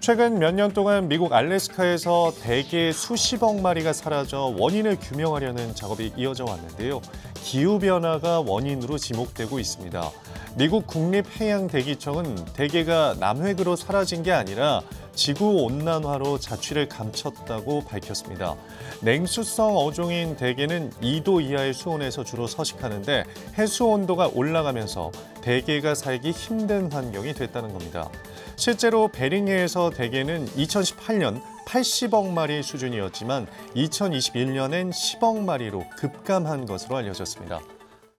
최근 몇 년 동안 미국 알래스카에서 대게 수십억 마리가 사라져 원인을 규명하려는 작업이 이어져 왔는데요. 기후변화가 원인으로 지목되고 있습니다. 미국 국립해양대기청은 대게가 남획으로 사라진 게 아니라 지구온난화로 자취를 감췄다고 밝혔습니다. 냉수성 어종인 대게는 2도 이하의 수온에서 주로 서식하는데 해수 온도가 올라가면서 대게가 살기 힘든 환경이 됐다는 겁니다. 실제로 베링해에서 대게는 2018년 80억 마리 수준이었지만 2021년엔 10억 마리로 급감한 것으로 알려졌습니다.